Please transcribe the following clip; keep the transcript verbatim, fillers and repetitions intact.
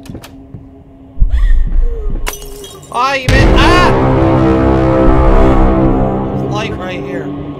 Ah, you meant ah! There's light right here.